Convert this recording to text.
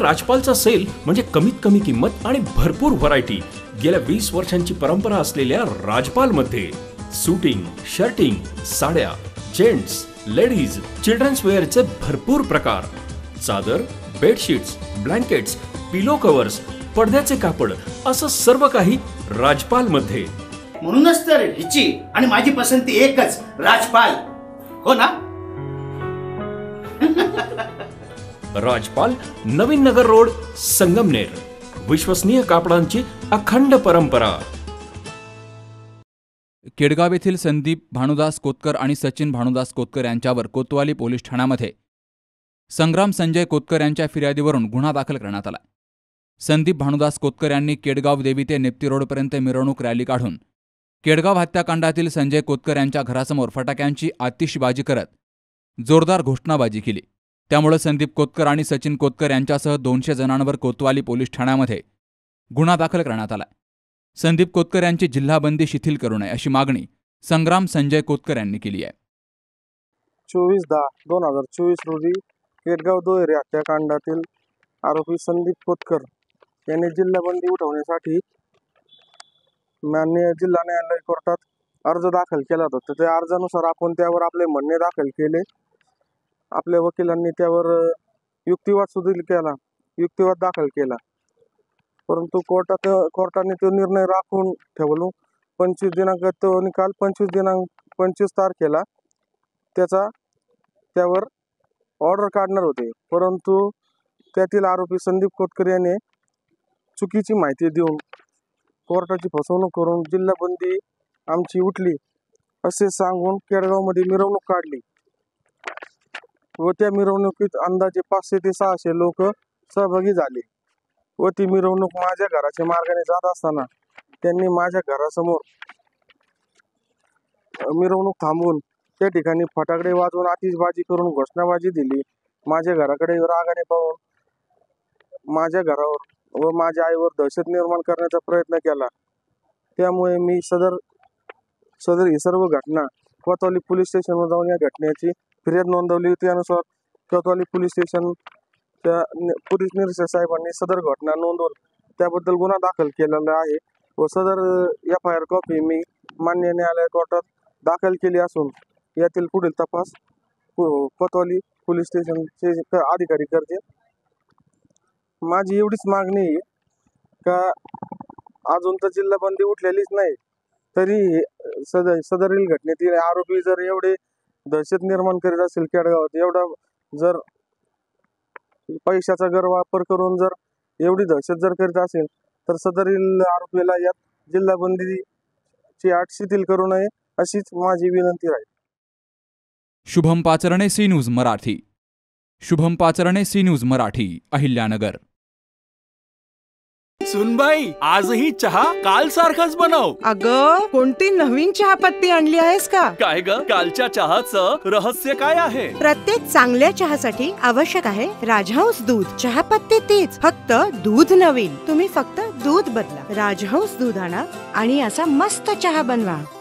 राजपालचा sale म्हणजे कमीत कमी किंमत आणि भरपूर व्हरायटी। गेल्या 20 वर्षांची परंपरा असलेल्या राजपाल मध्ये सूटिंग, शर्टिंग, साड्या, जेंट्स, लेडीज, चिल्ड्रन्स वेअरचे भरपूर प्रकार, चादर, बेडशीट्स, ब्लँकेट्स, पिलो कव्हर्स, पडद्याचे कापड असं सर्व काही राजपाल मध्ये। म्हणूनच तर हिची आणि माझी पसंती एकच, राजपाल, हो ना? राजपाल, नवीन नगर रोड, संगमनेर। विश्वसनीय कापडांची अखंड परंपरा। केडगाव येथील संदीप भानुदास कोतकर आणि सचिन भानुदास कोतकर यांच्यावर कोतवाली पोलीस ठाण्यामध्ये संग्राम संजय कोतकर यांच्या फिर्यादीवरून गुन्हा दाखल करण्यात आला। संदीप भानुदास कोतकर यांनी केडगाव देवी ते नेप्ती रोडपर्यंत मिरवणूक रॅली काढून केडगाव हत्याकांडातील संजय कोतकर यांच्या घरासमोर फटाक्यांची आतिषबाजी करत जोरदार घोषणाबाजी केली। त्यामुळे संदीप कोतकर आणि सचिन कोतकर यांच्यासह 200 जणांवर कोतवाली पोलीस ठाण्यामध्ये गुन्हा दाखल करण्यात आला। संदीप कोतकर यांची जिल्हाबंदी शिथिल करू नये अशी मागणी संग्राम संजय कोतकर यांनी केली आहे। 24/10/2024 रोजी केडगाव दोहेरी हत्याकांडातील आरोपी संदीप कोतकर यांनी जिल्हाबंदी उठवण्यासाठी माननीय जिल्हा न्यायालय कोर्टात अर्ज दाखल केला होता। त्या अर्जानुसार आपण त्यावर आपले म्हणणे दाखल केले। आपल्या वकिलांनी त्यावर युक्तिवाद दाखल केला, परंतु कोर्टाने तो निर्णय राखून ठेवलो। 25 तारखेला त्यावर ऑर्डर काढणार होते, परंतु त्यातील आरोपी संदीप कोतकर याने चुकीची माहिती देऊन कोर्टाची फसवणूक करून जिल्हाबंदी आमची उठली असे सांगून केडगावमध्ये मिरवणूक काढली व त्या मिरवणुकीत अंदाजे 500 ते 600 लोक सहभागी झाले व ती मिरवणूक माझ्या घराच्या मार्गाने जात असताना त्यांनी माझ्या घरासमोर मिरवणूक थांबवून त्या ठिकाणी फटाकडे वाजवून आतिषबाजी करून घोषणाबाजी दिली। माझ्या घराकडे रागाने पाहून माझ्या घरावर व माझ्या आईवर दहशत निर्माण करण्याचा प्रयत्न केला। त्यामुळे मी सदर ही सर्व घटना कोतवाली पोलीस स्टेशनवर जाऊन या घटनेची फिर्याद नोंदवली होती। त्यानुसार कोतवाली पोलीस स्टेशनच्या पोलीस निरीक्षक साहेबांनी सदर घटना नोंदवून त्याबद्दल गुन्हा दाखल केलेला आहे व सदर FIR कॉपी मी मान्य न्यायालय कोर्टात दाखल केली असून यातील पुढील तपास कोतवाली पोलीस स्टेशनचे अधिकारी करते। माझी एवढीच मागणी आहे का अजून तर जिल्हाबंदी उठलेलीच नाही, तरी सदरील घटनेतील आरोपी जर एवढे दहशत निर्माण करीत असेल केडगावात, एवढा जर पैशाचा गैरवापर करून जर एवढी दहशत जर करीत असेल तर सदरील आरोपीला यात जिल्हाबंदीची अट शिथिल करू नये अशीच माझी विनंती राहील। Shubham Pacharne, C news Marathi. Shubham Pacharne, C news Marathi, Ahilyanagar. सुनबाई, आजही चहा काल सारखाच बनव। अगं, कोणती नवीन चहापत्ती आणली आहेस का? काय ग, कालच्या चहाचं रहस्य काय आहे? प्रत्येक चांगल्या चहासाठी आवश्यक आहे राजहंस दूध। चहापत्ती तीच, फक्त दूध नवीन। तुम्ही फक्त दूध बदला, राजहंस दूध आणा आणि असा मस्त चहा बनवा।